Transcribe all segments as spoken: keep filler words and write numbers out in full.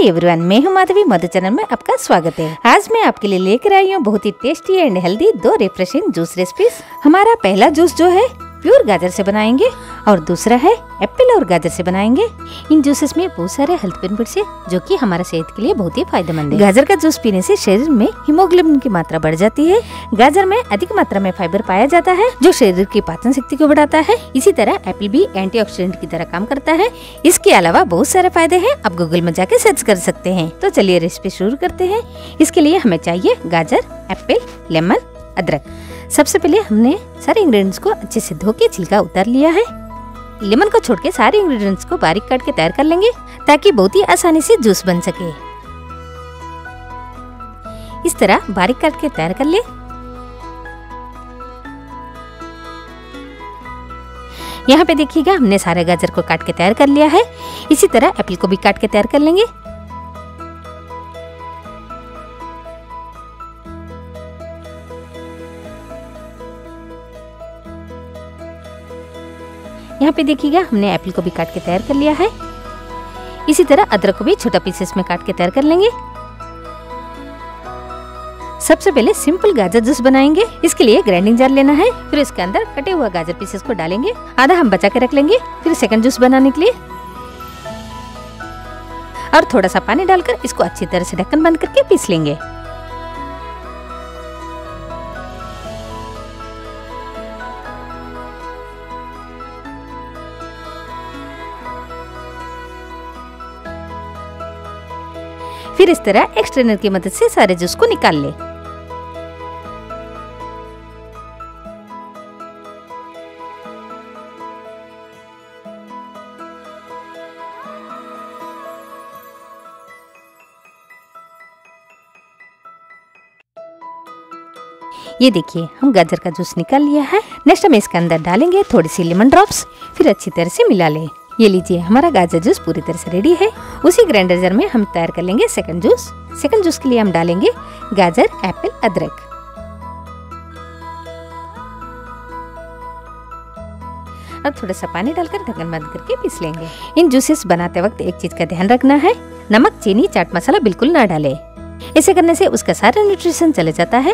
Hi everyone, मैं हूं माधवी। मधु channel में आपका स्वागत है। आज मैं आपके लिए लेकर आई हूं बहुत ही टेस्टी एंड हेल्दी दो रिफ्रेशिंग जूस रेसिपीज। हमारा पहला जूस जो है प्योर गाजर से बनाएंगे और दूसरा है एप्पल और गाजर से बनाएंगे। इन जूसेस में बहुत सारे हेल्थ बेनिफिट्स है जो कि हमारे सेहत के लिए बहुत ही फायदेमंद है। गाजर का जूस पीने से शरीर में हीमोग्लोबिन की मात्रा बढ़ जाती है। गाजर में अधिक मात्रा में फाइबर पाया जाता है जो शरीर की पाचन शक्ति को बढ़ाता है। इसी तरह एप्पल भी एंटीऑक्सीडेंट की तरह काम करता है। इसके अलावा बहुत सारे फायदे हैं, आप गूगल में जाके सर्च कर सकते हैं। तो चलिए रेसिपी शुरू करते हैं। इसके लिए हमें चाहिए गाजर, एप्पल, लेमन, अदरक। सबसे पहले हमने सारे इंग्रेडिएंट्स को अच्छे से धो के छिलका उतार लिया है। लेमन को छोड़ के सारे इंग्रेडिएंट्स को बारीक काट के तैयार कर लेंगे ताकि बहुत ही आसानी से जूस बन सके। इस तरह बारीक काट के तैयार कर ले। यहाँ पे देखिएगा हमने सारे गाजर को काट के तैयार कर लिया है। इसी तरह एप्पल को भी काट के तैयार कर लेंगे। यहाँ पे देखिएगा हमने एप्पल को भी काट के तैयार कर लिया है। इसी तरह अदरक को भी छोटा पीसेस में काट के तैयार कर लेंगे। सबसे पहले सिंपल गाजर जूस बनाएंगे। इसके लिए ग्राइंडिंग जार लेना है, फिर इसके अंदर कटे हुए गाजर पीसेस को डालेंगे। आधा हम बचा के रख लेंगे फिर सेकंड जूस बनाने के लिए। और थोड़ा सा पानी डालकर इसको अच्छी तरह से ढक्कन बंद करके पीस लेंगे। फिर इस तरह एक स्ट्रेनर की मदद से सारे जूस को निकाल ले। ये देखिए हम गाजर का जूस निकाल लिया है। नेक्स्ट हम इसके अंदर डालेंगे थोड़ी सी लेमन ड्रॉप्स, फिर अच्छी तरह से मिला ले। ये लीजिए हमारा गाजर जूस पूरी तरह से रेडी है। उसी ग्राइंडर जार में हम तैयार कर लेंगे सेकंड जूस। सेकंड जूस के लिए हम डालेंगे गाजर, एप्पल, अदरक और थोड़ा सा पानी डालकर ढक्कन बंद करके पीस लेंगे। इन जूसेस बनाते वक्त एक चीज का ध्यान रखना है, नमक, चीनी, चाट मसाला बिल्कुल ना डालें। ऐसे करने से उसका सारा न्यूट्रिशन चले जाता है।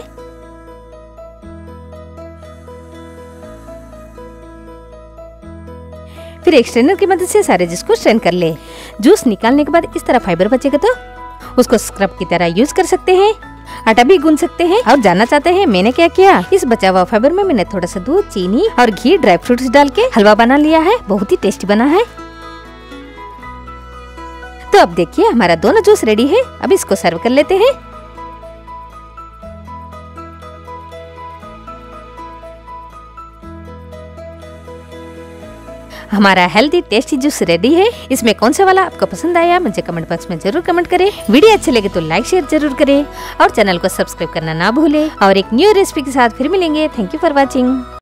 फिर एक स्ट्रेनर की मदद से सारे जूस को स्ट्रेन कर ले। जूस निकालने के बाद इस तरह फाइबर बचेगा तो उसको स्क्रब की तरह यूज कर सकते हैं। आटा भी गूंथ सकते हैं। और जानना चाहते हैं मैंने क्या किया? इस बचा हुआ फाइबर में मैंने थोड़ा सा दूध, चीनी और घी, ड्राई फ्रूट्स डाल के हलवा बना लिया है। बहुत ही टेस्टी बना है। तो अब देखिए हमारा दोनों जूस रेडी है। अब इसको सर्व कर लेते हैं। हमारा हेल्दी टेस्टी जूस रेडी है। इसमें कौन सा वाला आपको पसंद आया मुझे कमेंट बॉक्स में जरूर कमेंट करें। वीडियो अच्छे लगे तो लाइक शेयर जरूर करें और चैनल को सब्सक्राइब करना ना भूलें। और एक न्यू रेसिपी के साथ फिर मिलेंगे। Thank you for watching.